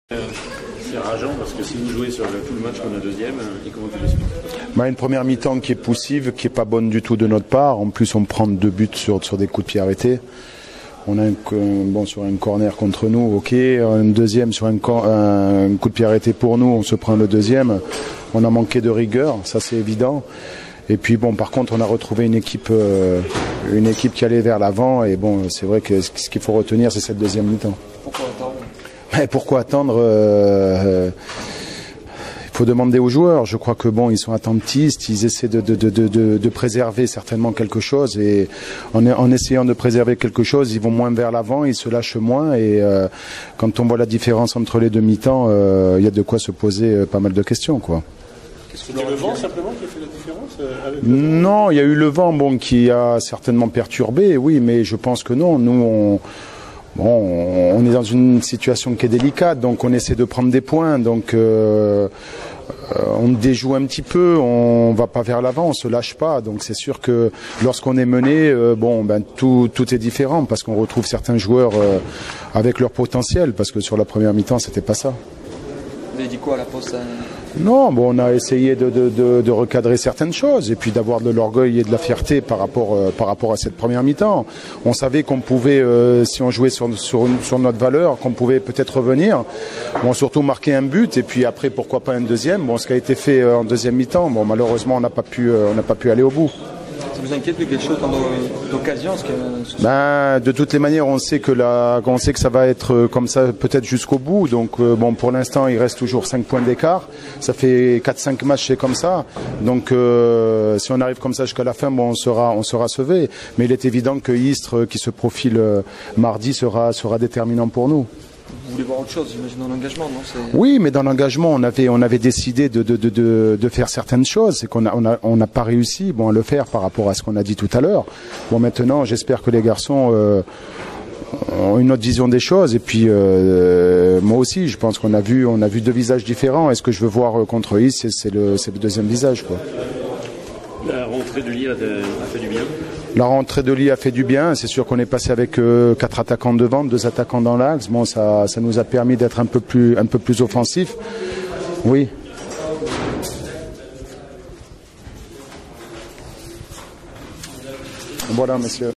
C'est rageant parce que si vous jouez sur tout le match comme la deuxième, et comment tu l'expliques? Une première mi-temps qui est poussive, qui est pas bonne du tout de notre part. En plus, on prend 2 buts sur des coups de pied arrêtés. On a sur un corner contre nous, ok. Un deuxième sur un coup de pied arrêté pour nous, on se prend le deuxième. On a manqué de rigueur, ça c'est évident. Et puis par contre, on a retrouvé une équipe qui allait vers l'avant. Et c'est vrai que ce qu'il faut retenir, c'est cette deuxième mi-temps. Pourquoi attendre? Pourquoi attendre? Il faut demander aux joueurs. Je crois que ils sont attentistes, ils essaient de préserver certainement quelque chose, et en essayant de préserver quelque chose, ils vont moins vers l'avant, ils se lâchent moins, et quand on voit la différence entre les deux mi-temps, il y a de quoi se poser pas mal de questions, quoi. C'était le vent simplement qui a fait la différence Non, il y a eu le vent qui a certainement perturbé, oui, mais je pense que non. Nous, on est dans une situation qui est délicate, donc on essaie de prendre des points, donc on déjoue un petit peu, on va pas vers l'avant, on se lâche pas, donc c'est sûr que lorsqu'on est mené, tout est différent, parce qu'on retrouve certains joueurs avec leur potentiel, parce que sur la première mi-temps c'était pas ça. Vous avez dit quoi à la pause? Non, on a essayé de recadrer certaines choses, et puis d'avoir de l'orgueil et de la fierté par rapport à cette première mi-temps. On savait qu'on pouvait, si on jouait sur notre valeur, qu'on pouvait peut-être revenir, surtout marquer un but, et puis après pourquoi pas un deuxième. Ce qui a été fait en deuxième mi-temps, malheureusement on n'a pas pu aller au bout. Ça vous inquiète de quelque chose dans l'occasion? De toutes les manières, on sait que ça va être comme ça peut-être jusqu'au bout. Donc pour l'instant, il reste toujours 5 points d'écart. Ça fait 4-5 matchs, c'est comme ça. Donc si on arrive comme ça jusqu'à la fin, on sera sauvé. Mais il est évident que Istres, qui se profile mardi, sera déterminant pour nous. Vous voulez voir autre chose, j'imagine, dans l'engagement, non? Oui, mais dans l'engagement, on avait décidé de faire certaines choses. C'est qu'on n'a pas réussi à le faire par rapport à ce qu'on a dit tout à l'heure. Maintenant, j'espère que les garçons ont une autre vision des choses. Et puis, moi aussi, je pense qu'on a vu 2 visages différents. Et ce que je veux voir contre Istres, c'est le deuxième visage, quoi. La rentrée de Lille a fait du bien. La rentrée de Lille a fait du bien. C'est sûr qu'on est passé avec 4 attaquants devant, 2 attaquants dans l'axe. Ça nous a permis d'être un peu plus offensif. Oui. Voilà, monsieur.